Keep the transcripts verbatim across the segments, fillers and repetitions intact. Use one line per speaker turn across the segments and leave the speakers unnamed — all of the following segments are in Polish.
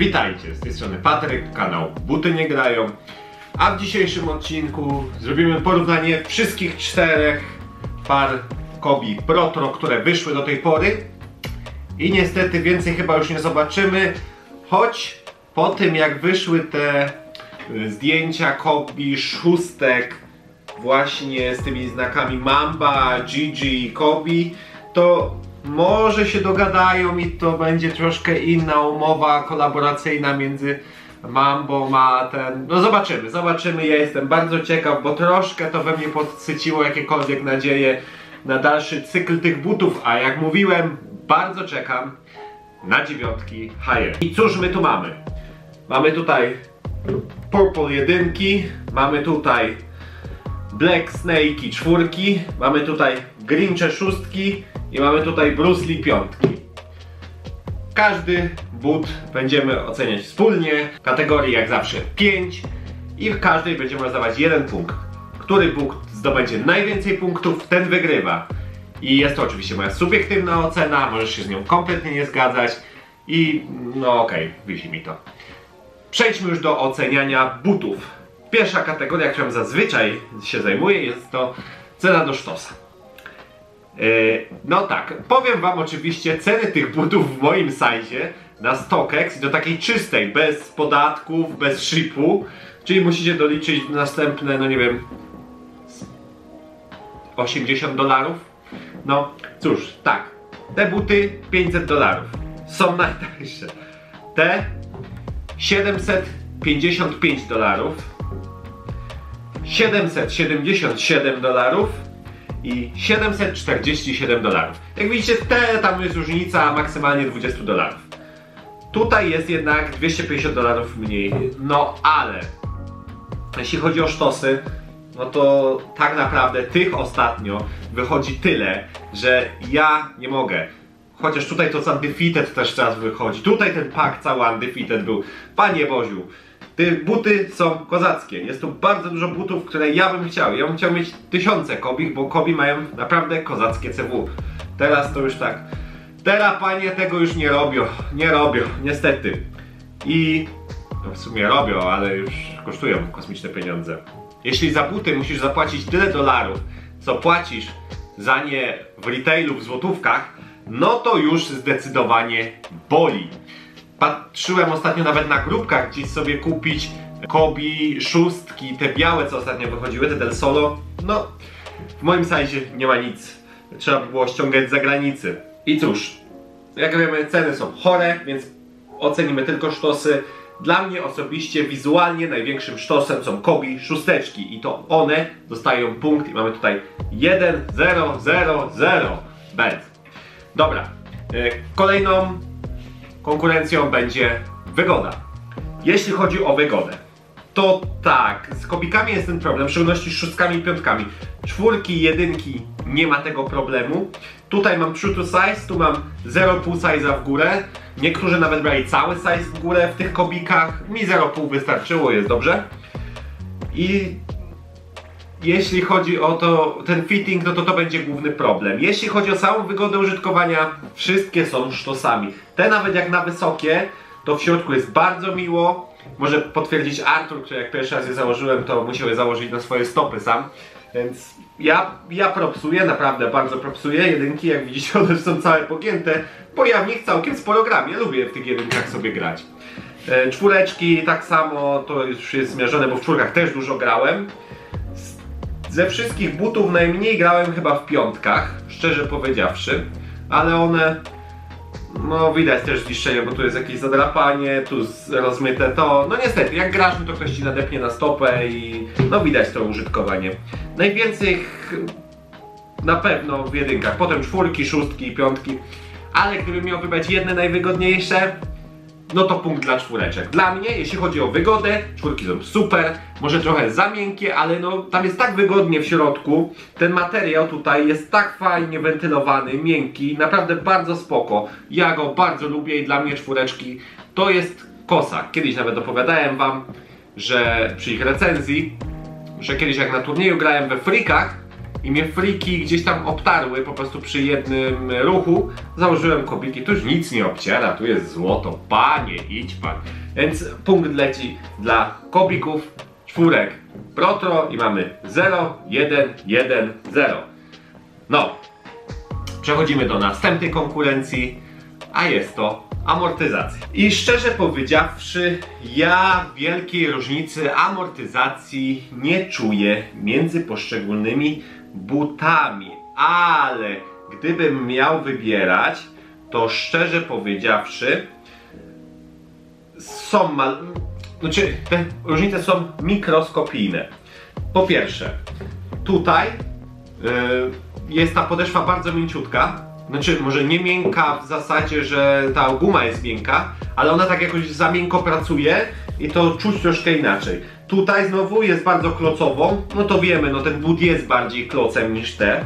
Witajcie, z tej strony Patryk, kanał Buty Nie Grają. A w dzisiejszym odcinku zrobimy porównanie wszystkich czterech par Kobi Protro, które wyszły do tej pory. I niestety więcej chyba już nie zobaczymy, choć po tym jak wyszły te zdjęcia Kobi szóstek właśnie z tymi znakami Mamba, Gigi i Kobi, to może się dogadają i to będzie troszkę inna umowa kolaboracyjna między Mambą a ten... No zobaczymy, zobaczymy, ja jestem bardzo ciekaw, bo troszkę to we mnie podsyciło jakiekolwiek nadzieje na dalszy cykl tych butów, a jak mówiłem, bardzo czekam na dziewiątki Higher. I cóż my tu mamy? Mamy tutaj Purple jedynki, mamy tutaj Black Snake czwórki, mamy tutaj Grinche szóstki i mamy tutaj Bruce Lee piątki. Każdy but będziemy oceniać wspólnie, kategorii jak zawsze pięć i w każdej będziemy rozdawać jeden punkt. Który punkt zdobędzie najwięcej punktów, ten wygrywa. I jest to oczywiście moja subiektywna ocena, możesz się z nią kompletnie nie zgadzać i no okej, okay, wisi mi to. Przejdźmy już do oceniania butów. Pierwsza kategoria, którą zazwyczaj się zajmuję, jest to cena do sztosa. Yy, no tak, powiem wam oczywiście ceny tych butów w moim sajzie na StockX i do takiej czystej, bez podatków, bez shipu, czyli musicie doliczyć następne, no nie wiem, osiemdziesiąt dolarów. No cóż, tak, te buty pięćset dolarów są najtańsze. Te siedemset pięćdziesiąt pięć dolarów, siedemset siedemdziesiąt siedem dolarów i siedemset czterdzieści siedem dolarów. Jak widzicie, te, tam jest różnica maksymalnie dwadzieścia dolarów. Tutaj jest jednak dwieście pięćdziesiąt dolarów mniej. No ale jeśli chodzi o sztosy, no to tak naprawdę tych ostatnio wychodzi tyle, że ja nie mogę. Chociaż tutaj to z Undefeated też teraz wychodzi. Tutaj ten pak cały Undefeated był. Panie Boziu, te buty są kozackie. Jest tu bardzo dużo butów, które ja bym chciał. Ja bym chciał mieć tysiące Kobich, bo Kobi mają naprawdę kozackie C W. Teraz to już tak. Teraz panie tego już nie robią. Nie robią, niestety. I no w sumie robią, ale już kosztują kosmiczne pieniądze. Jeśli za buty musisz zapłacić tyle dolarów, co płacisz za nie w retailu w złotówkach, no to już zdecydowanie boli. Patrzyłem ostatnio nawet na grupkach, gdzieś sobie kupić Kobi szóstki, te białe co ostatnio wychodziły, te Del Solo. No, w moim sajzie nie ma nic. Trzeba by było ściągać z zagranicy. I cóż, jak wiemy, ceny są chore, więc ocenimy tylko sztosy. Dla mnie osobiście wizualnie największym sztosem są Kobi szósteczki i to one dostają punkt i mamy tutaj jeden zero zero zero. Bad. Dobra, kolejną konkurencją będzie wygoda. Jeśli chodzi o wygodę, to tak, z Kobikami jest ten problem, w szczególności z szóstkami i piątkami. Czwórki, jedynki nie ma tego problemu. Tutaj mam true to size, tu mam zero przecinek pięć size'a w górę. Niektórzy nawet brali cały size w górę w tych Kobikach. Mi zero przecinek pięć wystarczyło, jest dobrze. I jeśli chodzi o to, ten fitting, no to to będzie główny problem. Jeśli chodzi o samą wygodę użytkowania, wszystkie są sztosami. Te nawet jak na wysokie, to w środku jest bardzo miło. Może potwierdzić Artur, który jak pierwszy raz je założyłem, to musiał je założyć na swoje stopy sam. Więc ja, ja propsuję, naprawdę bardzo propsuję. Jedynki, jak widzicie, one są całe pogięte, bo ja w nich całkiem sporo gram. Ja lubię w tych jedynkach sobie grać. E, czwóreczki tak samo, to już jest zmierzone, bo w czwórkach też dużo grałem. Ze wszystkich butów najmniej grałem chyba w piątkach, szczerze powiedziawszy, ale one, no widać też zniszczenie, bo tu jest jakieś zadrapanie, tu rozmyte to, no niestety, jak grasz, to ktoś ci nadepnie na stopę i no widać to użytkowanie. Najwięcej na pewno w jedynkach, potem czwórki, szóstki i piątki, ale gdybym miał wybrać jedne najwygodniejsze, no to punkt dla czwóreczek. Dla mnie, jeśli chodzi o wygodę, czwórki są super, może trochę za miękkie, ale no tam jest tak wygodnie w środku. Ten materiał tutaj jest tak fajnie wentylowany, miękki, naprawdę bardzo spoko. Ja go bardzo lubię i dla mnie czwóreczki to jest kosa. Kiedyś nawet opowiadałem wam, że przy ich recenzji, że kiedyś jak na turnieju grałem we frikach i mnie friki gdzieś tam obtarły po prostu przy jednym ruchu, założyłem kobiki, tu już nic nie obciera, tu jest złoto, panie, idź pan. Więc punkt leci dla kobików, czwórek Protro i mamy zero, jeden, jeden, zero. No, przechodzimy do następnej konkurencji, a jest to amortyzacja. I szczerze powiedziawszy, ja wielkiej różnicy amortyzacji nie czuję między poszczególnymi butami, ale gdybym miał wybierać, to szczerze powiedziawszy są mal... znaczy te różnice są mikroskopijne. Po pierwsze, tutaj yy, jest ta podeszwa bardzo mięciutka. Znaczy, może nie miękka w zasadzie, że ta guma jest miękka, ale ona tak jakoś za miękko pracuje i to czuć troszkę inaczej. Tutaj znowu jest bardzo klocową, no to wiemy, no ten but jest bardziej klocem niż te.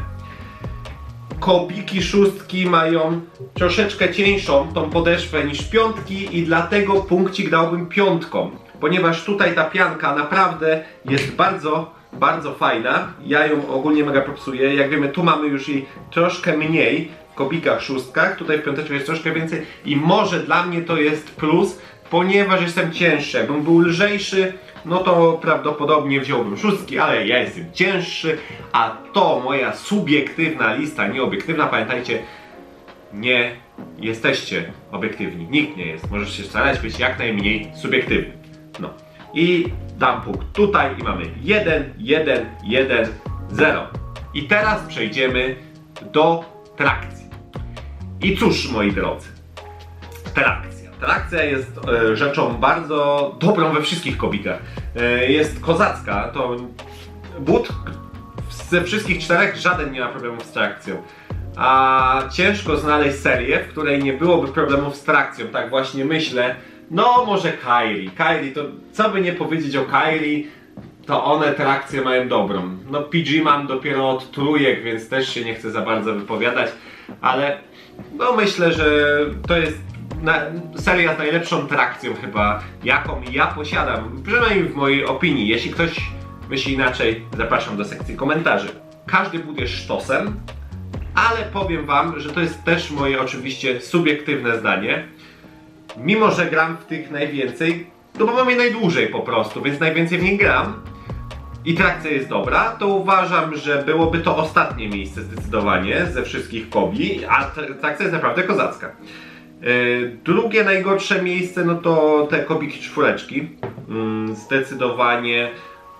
Kobiki szóstki mają troszeczkę cieńszą tą podeszwę niż piątki i dlatego punkcik dałbym piątką, ponieważ tutaj ta pianka naprawdę jest bardzo, bardzo fajna. Ja ją ogólnie mega propsuję. Jak wiemy, tu mamy już jej troszkę mniej w kobikach szóstkach, tutaj w piąteczkach jest troszkę więcej i może dla mnie to jest plus, ponieważ jestem cięższy. Jakbym był lżejszy, no to prawdopodobnie wziąłbym szóstki, ale ja jestem cięższy, a to moja subiektywna lista, nie obiektywna. Pamiętajcie, nie jesteście obiektywni, nikt nie jest. Możesz się starać być jak najmniej subiektywny. No i dam punkt tutaj i mamy jeden, jeden, jeden, zero. I teraz przejdziemy do trakcji. I cóż, moi drodzy, trakcja. Trakcja jest e, rzeczą bardzo dobrą we wszystkich kobikach. E, jest kozacka, to but ze wszystkich czterech żaden nie ma problemów z trakcją. A ciężko znaleźć serię, w której nie byłoby problemów z trakcją, tak właśnie myślę. No może Kylie. Kylie to co by nie powiedzieć o Kylie, to one trakcję mają dobrą. No P G mam dopiero od trójek, więc też się nie chcę za bardzo wypowiadać, ale no myślę, że to jest na, seria z najlepszą trakcją chyba, jaką ja posiadam, przynajmniej w mojej opinii. Jeśli ktoś myśli inaczej, zapraszam do sekcji komentarzy. Każdy but jest sztosem, ale powiem wam, że to jest też moje oczywiście subiektywne zdanie. Mimo że gram w tych najwięcej, no bo mam je najdłużej po prostu, więc najwięcej w nich gram i trakcja jest dobra, to uważam, że byłoby to ostatnie miejsce zdecydowanie ze wszystkich kobi, a trakcja jest naprawdę kozacka. Yy, drugie najgorsze miejsce, no to te kobiki czwóreczki. Yy, zdecydowanie,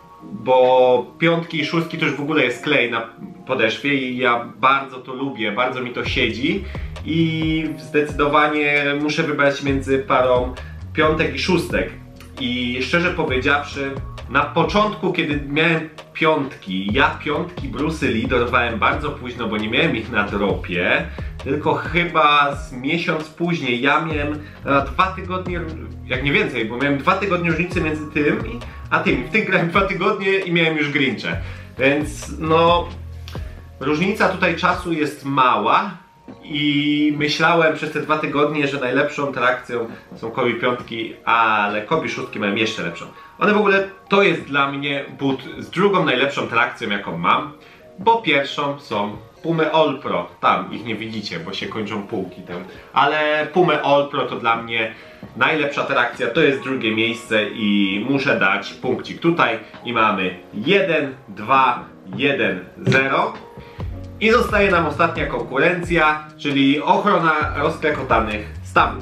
bo piątki i szóstki to już w ogóle jest klej na podeszwie i ja bardzo to lubię, bardzo mi to siedzi. I zdecydowanie muszę wybrać między parą piątek i szóstek. I szczerze powiedziawszy, na początku, kiedy miałem piątki, ja piątki Brucy Lee dorwałem bardzo późno, bo nie miałem ich na dropie, tylko chyba z miesiąc później. Ja miałem na dwa tygodnie, jak nie więcej, bo miałem dwa tygodnie różnicy między tym a tym. W tych grałem dwa tygodnie i miałem już Grinche. Więc no, różnica tutaj czasu jest mała. I myślałem przez te dwa tygodnie, że najlepszą trakcją są kobi piątki, ale kobi szóstki mają jeszcze lepszą. One w ogóle to jest dla mnie but z drugą najlepszą trakcją, jaką mam, bo pierwszą są Pumy All Pro. Tam ich nie widzicie, bo się kończą półki tam. Ale Pumy All Pro to dla mnie najlepsza trakcja, to jest drugie miejsce i muszę dać punkcik tutaj i mamy jeden, dwa, jeden, zero. I zostaje nam ostatnia konkurencja, czyli ochrona rozklekotanych stawów.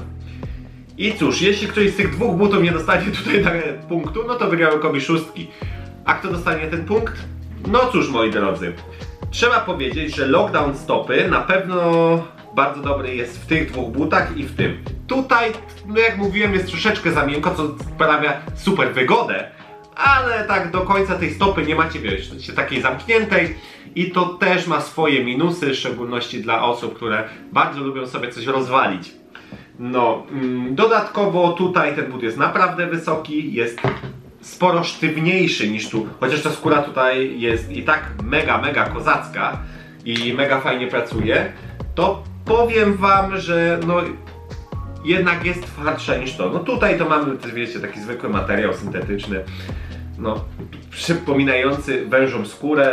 I cóż, jeśli ktoś z tych dwóch butów nie dostanie tutaj punktu, no to wygrały kobi szóstki. A kto dostanie ten punkt? No cóż, moi drodzy, trzeba powiedzieć, że lockdown stopy na pewno bardzo dobry jest w tych dwóch butach i w tym. Tutaj, no jak mówiłem, jest troszeczkę za miękko, co sprawia super wygodę, ale tak do końca tej stopy nie macie, wiesz, takiej zamkniętej i to też ma swoje minusy, w szczególności dla osób, które bardzo lubią sobie coś rozwalić. No, dodatkowo tutaj ten but jest naprawdę wysoki, jest sporo sztywniejszy niż tu, chociaż ta skóra tutaj jest i tak mega, mega kozacka i mega fajnie pracuje, to powiem wam, że no jednak jest twardsza niż to. No tutaj to mamy też, wiecie, taki zwykły materiał syntetyczny, no przypominający wężą skórę,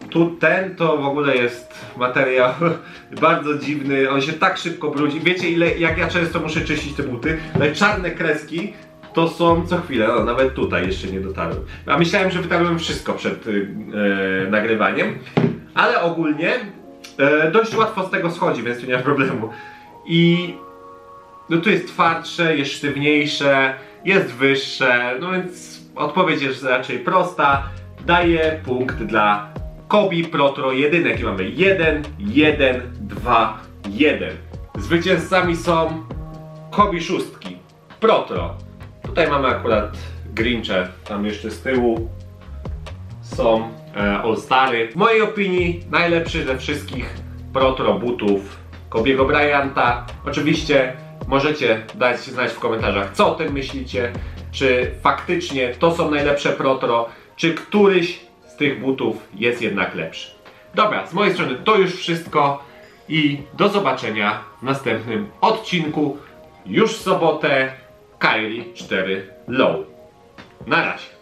Tu ten to w ogóle jest materiał bardzo dziwny, on się tak szybko brudzi. Wiecie ile, jak ja często muszę czyścić te buty, ale czarne kreski to są co chwilę, no, nawet tutaj jeszcze nie dotarłem. A myślałem, że wytarłem wszystko przed yy, nagrywaniem, ale ogólnie yy, dość łatwo z tego schodzi, więc tu nie ma problemu. I no tu jest twardsze, jest sztywniejsze, jest wyższe, no więc odpowiedź jest raczej prosta. Daję punkt dla Kobi Protro jedynek i mamy jeden, jeden, dwa, jeden. Zwycięzcami są Kobi szóstki, Protro. Tutaj mamy akurat Grinche, tam jeszcze z tyłu są e, All-Stary. W mojej opinii najlepszy ze wszystkich Protro butów Kobiego Bryanta. Oczywiście możecie dać znać w komentarzach, co o tym myślicie, czy faktycznie to są najlepsze Protro, czy któryś z tych butów jest jednak lepszy. Dobra, z mojej strony to już wszystko i do zobaczenia w następnym odcinku już w sobotę Kyrie cztery Low. Na razie.